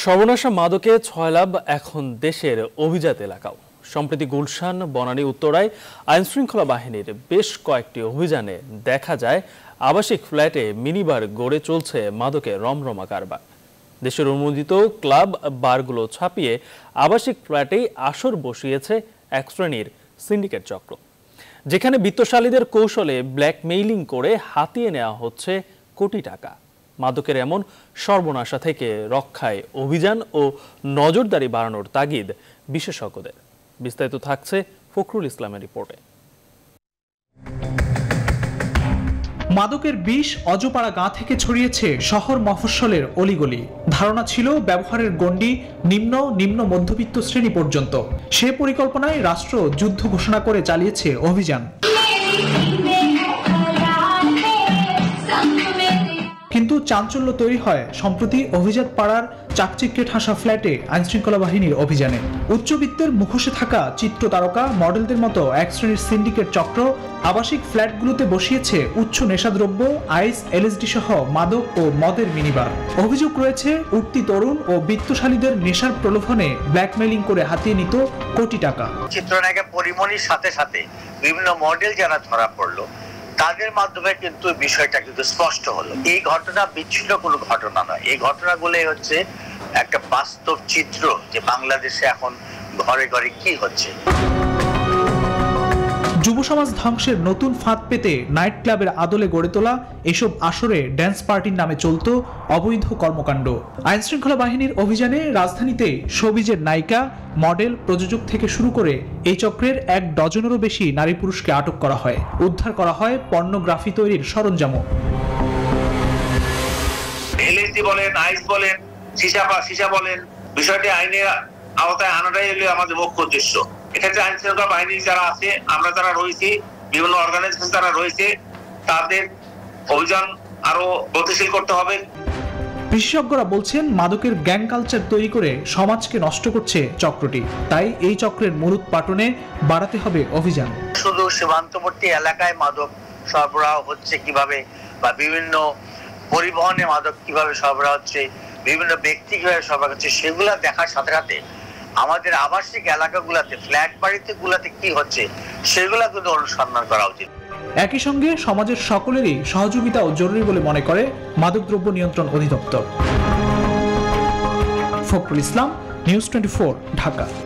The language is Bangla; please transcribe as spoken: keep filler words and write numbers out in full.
সর্বনাশা মাদকে ছয় লাভ এখন দেশের অভিজাত এলাকাও। সম্প্রতি গুলশান, বনানী, উত্তরায় আইনশৃঙ্খলা বাহিনীর বেশ কয়েকটি অভিযানে দেখা যায় আবাসিক ফ্ল্যাটে মিনিবার গড়ে চলছে মাদকের রমরমা কারবার। দেশের অনুমোদিত ক্লাব বারগুলো ছাপিয়ে আবাসিক ফ্ল্যাটেই আসর বসিয়েছে এক শ্রেণীর সিন্ডিকেট চক্র, যেখানে বিত্তশালীদের কৌশলে ব্ল্যাকমেইলিং করে হাতিয়ে নেওয়া হচ্ছে কোটি টাকা। মাদকের এমন সর্বনাশা থেকে রক্ষায় অভিযান ও নজরদারি বাড়ানোর তাগিদ বিশেষজ্ঞদের। বিস্তারিত থাকছে ফখরুল ইসলামের রিপোর্টে। মাদকের বিষ অজপাড়া গাঁ থেকে ছড়িয়েছে শহর মফস্বলের অলিগলি। ধারণা ছিল ব্যবহারের গণ্ডি নিম্ন নিম্ন মধ্যবিত্ত শ্রেণী পর্যন্ত। সে পরিকল্পনায় রাষ্ট্র যুদ্ধ ঘোষণা করে চালিয়েছে অভিযান। কিন্তু চাঞ্চল্য তৈরি হয় সম্প্রতি অভিজাত পাড়ার চাকচিক্যে ঠাসা ফ্ল্যাটে আইনশৃঙ্খলা বাহিনীর অভিযানে। উচ্চবিত্তের মুখোশে থাকা চিত্র তারকা মডেলদের মতো এক শ্রেণীর সিন্ডিকেট চক্র আবাসিক ফ্ল্যাটগুলোতে বসিয়েছে উচ্চ নেশাদ্রব্য, আইস, এলএসডি সহ মাদক ও মদের মিনিবার। অভিযোগ রয়েছে উঠতি তরুণ ও বিত্তশালীদের নেশার প্রলোভনে ব্ল্যাকমেইলিং করে হাতিয়ে নিত কোটি টাকা। চিত্রনায়িকা পরিমণির সাথে সাথে বিভিন্ন মডেল যারা ধরা পড়লো, তাদের মাধ্যমে কিন্তু বিষয়টা কিন্তু স্পষ্ট হলো। এই ঘটনা বিচ্ছিন্ন কোনো ঘটনা নয়, এই ঘটনাগুলোই হচ্ছে একটা বাস্তব চিত্র যে বাংলাদেশে এখন ঘরে ঘরে কি হচ্ছে। যুব সমাজ ধ্বংসের নতুন ফাঁদ পেতে নাইট ক্লাবের আদলে গড়ে তোলা এসব আসরে ড্যান্স পার্টির নামে চলত অবৈধ কর্মকাণ্ড। আইনশৃঙ্খলা বাহিনীর অভিযানে রাজধানীতে শোবিজের নায়িকা, মডেল, প্রযোজক থেকে শুরু করে এই চক্রের এক ডজনেরও বেশি নারী পুরুষকে আটক করা হয়। উদ্ধার করা হয় পর্নোগ্রাফি তৈরির সরঞ্জামও। এলএসডি বলেন, আইস বলেন, সিসা বা সিসা বলেন, বিষয়টি আইনে আওতায় আনাটাই হলো আমাদের মুখ্য উদ্দেশ্য। এক্ষেত্রে আইনশৃঙ্খলা বাহিনী যারা আছে, আমরা যারা রয়েছি, বিভিন্ন অর্গানাইজেশন যারা রয়েছে, তাদের অভিযান আরো গতিশীল করতে হবে। বিশেষজ্ঞরা বলছেন মাদকের গ্যাং কালচার তৈরি করে সমাজকে নষ্ট করছে চক্রটি। তাই এই চক্রের মূলোৎপাটনে বাড়াতে হবে অভিযান। শুধু সীমান্তবর্তী এলাকায় মাদক সরবরাহ হচ্ছে কিভাবে, বা বিভিন্ন পরিবহনে মাদক কিভাবে সরবরাহ হচ্ছে, বিভিন্ন ব্যক্তি কিভাবে সরবরাহ হচ্ছে, সেগুলা দেখার সাথে সাথে আমাদের আবাসিক এলাকাগুলোতে, ফ্ল্যাট বাড়িতে গুলাতে কি হচ্ছে সেগুলা কিন্তু অনুসন্ধান করা উচিত। একই সঙ্গে সমাজের সকলেরই সহযোগিতাও জরুরি বলে মনে করে মাদকদ্রব্য নিয়ন্ত্রণ অধিদপ্তর। Fakhrul Islam, news twenty four, Dhaka.